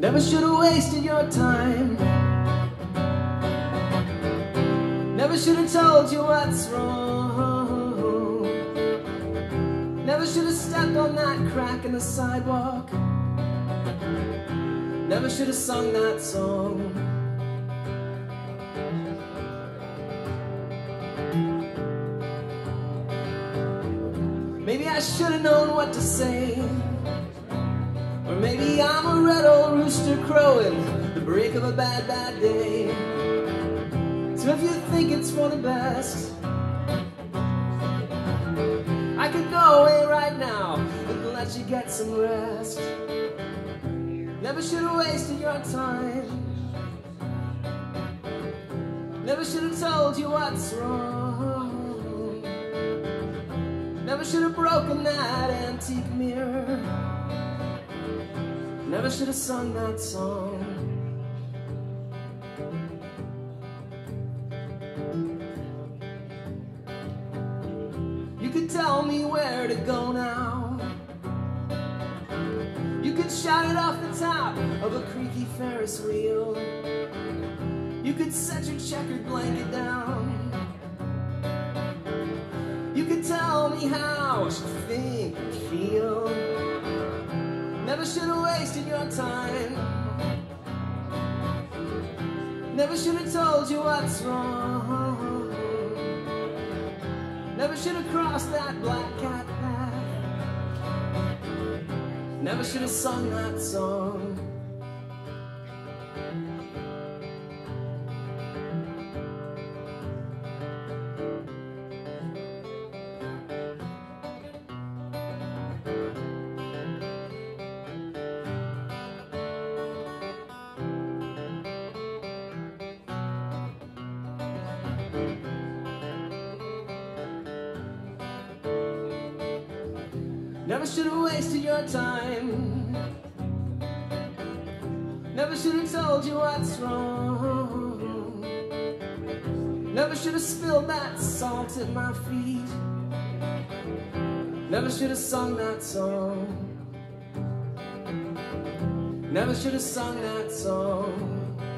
Never should have wasted your time. Never should have told you what's wrong. Never should have stepped on that crack in the sidewalk. Never should have sung that song. Maybe I should have known what to say. Or maybe I'm a red old rooster crowing the break of a bad, bad day. So if you think it's for the best, I could go away right now and let you get some rest. Never should have wasted your time. Never should have told you what's wrong. Never should have broken that antique mirror. Never should have sung that song. You could tell me where to go now. You could shout it off the top of a creaky Ferris wheel. You could set your checkered blanket down. You could tell me how I should think and feel. Never should have wasted your time. Never should have told you what's wrong. Never should have crossed that black cat path. Never should have sung that song. Never should have wasted your time. Never should have told you what's wrong. Never should have spilled that salt at my feet. Never should have sung that song. Never should have sung that song.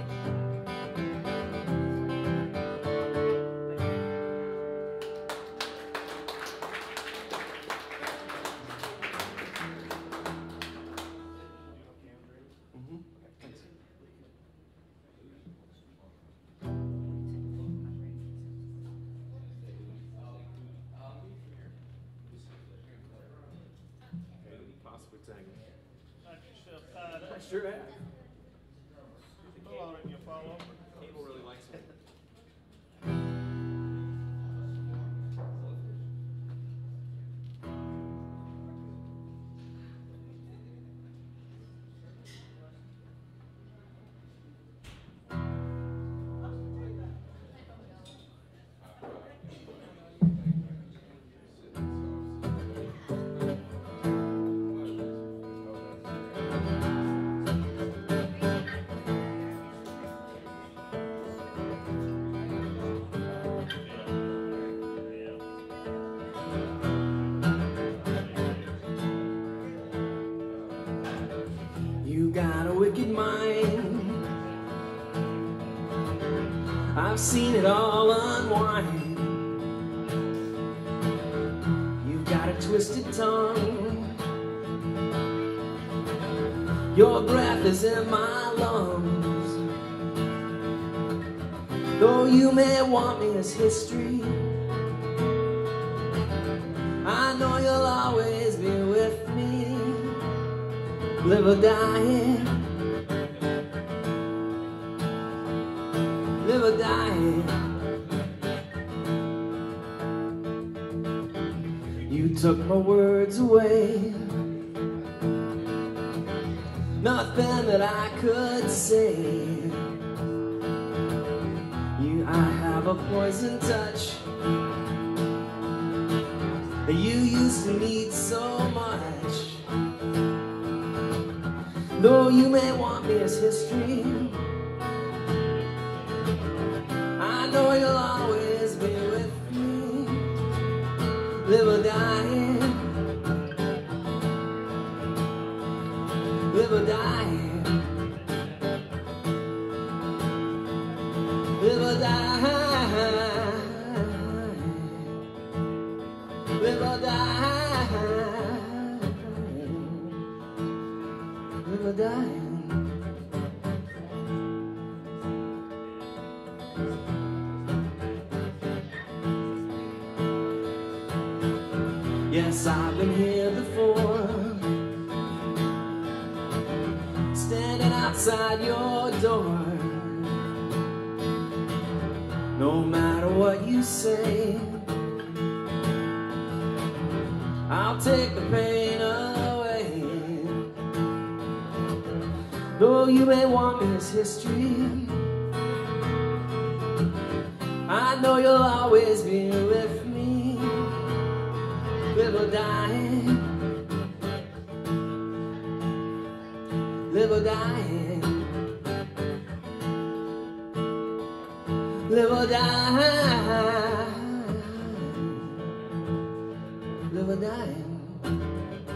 I sure have. Hold on and you'll fall over. Cable really likes it. You got a wicked mind. I've seen it all unwind. You've got a twisted tongue. Your breath is in my lungs. Though you may want me as history, I know you'll always be with me. Live or die, live or die. You took my words away. Nothing that I could say. I have a poison touch. You used to need so much. Though you may want me as history, I know you'll always be with me. Live or die, live or die. dying. Yes, I've been here before, standing outside your door. No matter what you say, I'll take the pain away. Though you may want this history, I know you'll always be with me. Live or die, live or die, live or die, live or die.